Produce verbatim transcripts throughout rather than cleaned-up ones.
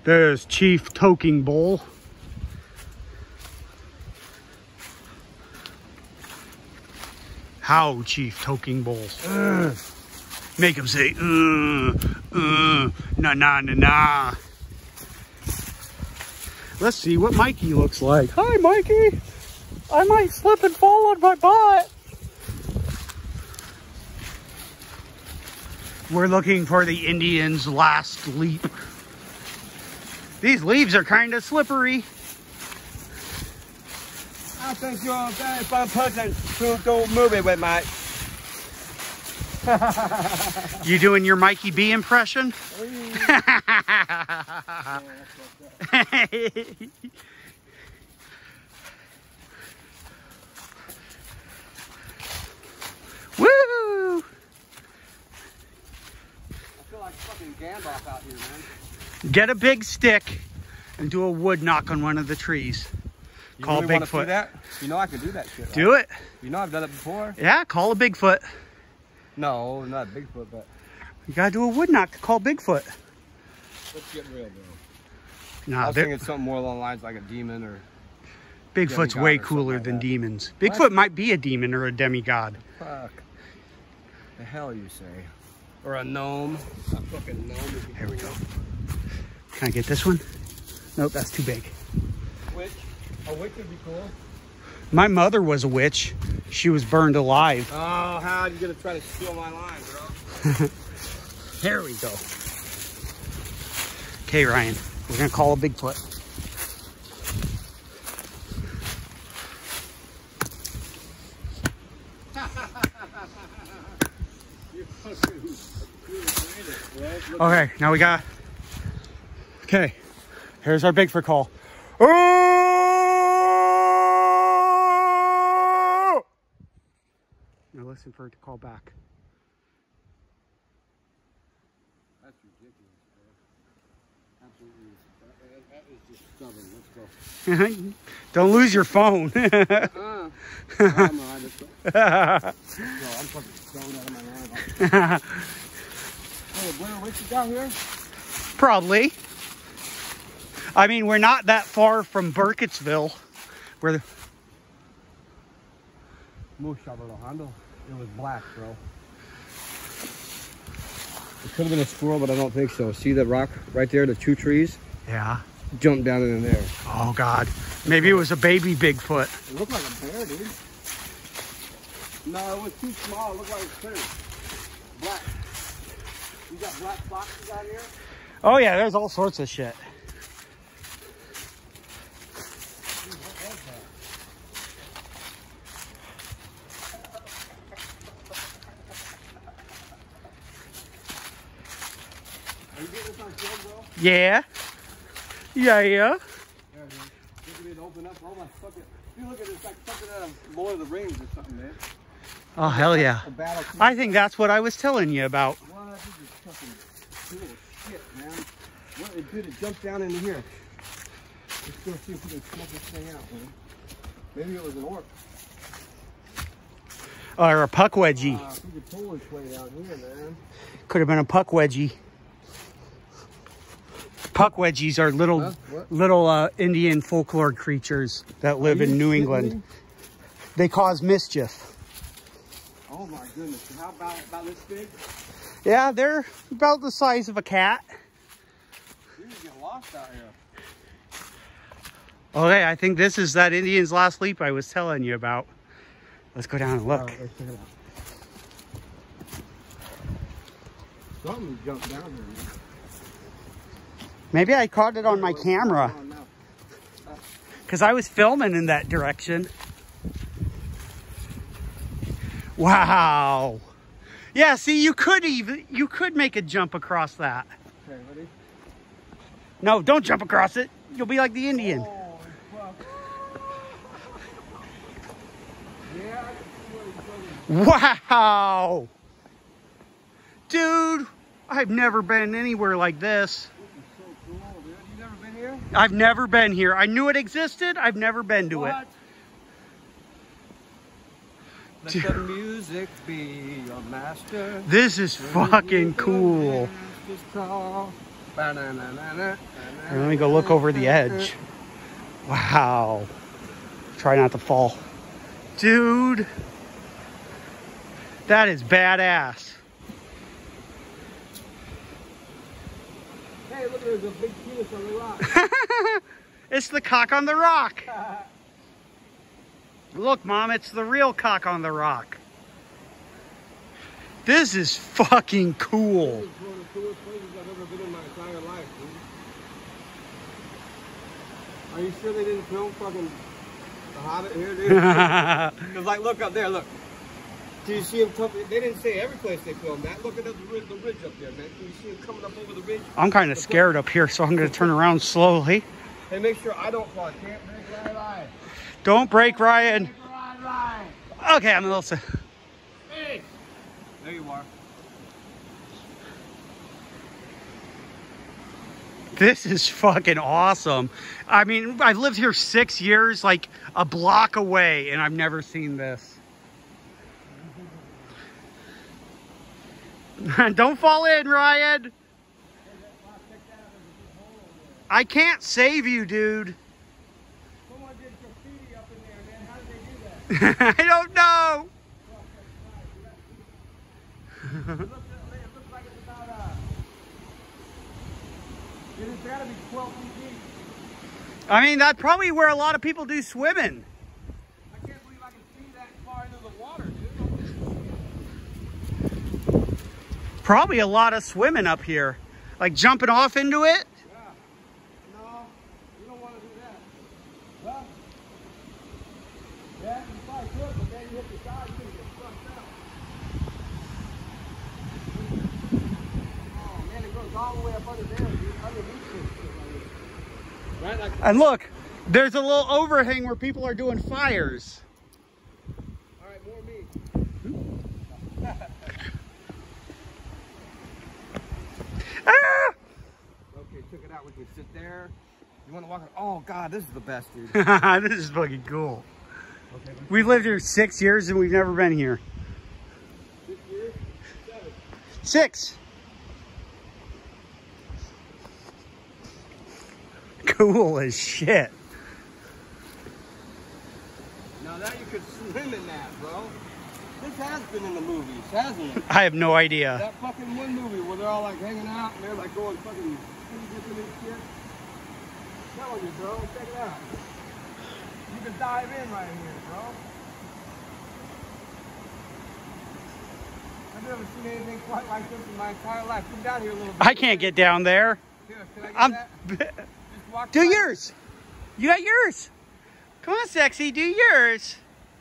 There's Chief Toking Bull. How, Chief Toking Bull? Uh, make him say, uh, uh, nah, nah, nah, nah. Let's see what Mikey looks like. Hi, Mikey. I might slip and fall on my butt. We're looking for the Indians' last leap. These leaves are kind of slippery. I think you're a very fun person to do a movie with, mate. You doing your Mikey B impression? Woo! I feel like fucking Gandalf out here, man. Get a big stick and do a wood knock on one of the trees. You Call really Bigfoot. Do that? You know I can do that shit, right? Do it. You know I've done it before? Yeah, call a Bigfoot. No, not Bigfoot, but... You gotta do a wood knock to call Bigfoot. Let's get real, bro. Nah, I was thinking something more along the lines like a demon or... Bigfoot's way cooler like than that. demons. Bigfoot what? might be a demon or a demigod. Fuck. The hell you say? Or a gnome. A fucking gnome. Here we go. Can I get this one? Nope, that's too big. Witch? A witch would be cool. My mother was a witch. She was burned alive. Oh, how are you gonna try to steal my line, bro? Here we go. Okay, Ryan, we're gonna call a Bigfoot. Okay, now we got, okay, here's our Bigfoot call. Oh! Now listen for it to call back. That's ridiculous, bro. Absolutely. That, that is just stubborn. Let's go. Don't lose your phone. uh-uh. Oh, I'm all right. Let's go. Yo, I'm fucking stoned out of my mind. Hey, Blair Witch is down here? Probably. I mean, we're not that far from Burkittsville. Where the... It was black, bro. It could have been a squirrel, but I don't think so. See that rock right there, the two trees? Yeah. Jump down in there. Oh, God. Maybe it was a baby Bigfoot. It looked like a bear, dude. No, it was too small. It looked like a clear. Black. You got black foxes out here? Oh, yeah, there's all sorts of shit. Are you getting this on film, bro? Yeah. Yeah, yeah. Yeah, dude. Look at it open up. Oh, my fucking... You look at this like something out of Lord of the Rings or something, man. Oh, hell yeah. I think that's what I was telling you about. Well, this is fucking cool shit, man. What it did, it jumped down into here. Let's go see if we can smoke this thing out, man. Maybe it was an orc. Or a puck wedgie. Uh, we could pull this way down here, man. Could have been a puck wedgie. Puck wedgies are little, huh? little uh, Indian folklore creatures that live in New England. Me? They cause mischief. Oh my goodness! How about about this big? Yeah, they're about the size of a cat. You're gonna get lost out here. Okay, I think this is that Indian's last leap I was telling you about. Let's go down and look. Right, let's check it out. Something jumped down here, man. Maybe I caught it on my camera. Because I was filming in that direction. Wow. Yeah, see, you could even, you could make a jump across that. Okay, ready? No, don't jump across it. You'll be like the Indian. Oh, fuck. Yeah, I can see where he's going. Wow. Dude, I've never been anywhere like this. This is so cool, dude. You never been here? I've never been here. I knew it existed. I've never been to what? it. Let the music be your master. This is fucking cool. Ba-na-na-na-na, Here, let me go look over the edge. Wow. Try not to fall. Dude. That is badass. Hey, look, there's a big penis on the rock. It's the cock on the rock. Look, Mom, it's the real cock on the rock. This is fucking cool. This is one of the coolest places I've ever been in my entire life, dude. Are you sure they didn't film fucking The Hobbit here, dude? Because, like, look up there, look. Do you see them? They didn't say every place they filmed that. Look at the ridge, the ridge up there, man. Can you see them coming up over the ridge? I'm kind of scared up here, so I'm going to turn around slowly. Hey, make sure I don't fall. Can't break Ryan, Ryan. Don't break Ryan. Ryan, Ryan. Okay, I'm a little... Hey! There you are. This is fucking awesome. I mean, I've lived here six years, like a block away, and I've never seen this. Don't fall in, Ryan. I can't save you, dude. Someone did graffiti up in there, man. How did they do that? I don't know. It looks, it looks like it's about, uh, it's gotta be twelve feet deep. I mean, that's probably where a lot of people do swimming. I can't believe I can see that far into the water, dude. Probably a lot of swimming up here. Like jumping off into it. Yeah. No, you don't want to do that. Well, yeah, you probably could, but then you hit the side, you're gonna get sucked out. Oh, man, it goes all the way up under there, dude. Underneath this shit right here. Right, like... And look, there's a little overhang where people are doing fires. All right, more me. Ah! Okay, check it out. We can sit there. You want to walk? Oh God, this is the best, dude. This is fucking cool. Okay, We've lived here six years and we've never been here. six years, seven. Six. Cool as shit. Now that you could swim in that, bro. This has been in the movies, hasn't it? I have no idea. That fucking one movie where they're all like hanging out and they're like going fucking different and shit. I'm telling you, bro. Check it out. You can dive in right here, bro. I've never seen anything quite like this in my entire life. Come down here a little bit. I can't get down there. Here, can I get I'm. that? Just walk Do by. yours. You got yours. Come on, sexy. Do yours.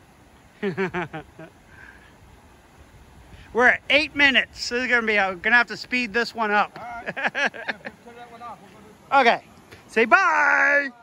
We're at eight minutes. This is gonna be. I'm gonna have to speed this one up. All right. Yeah, turn that one off. We'll go this way. Okay. Say bye.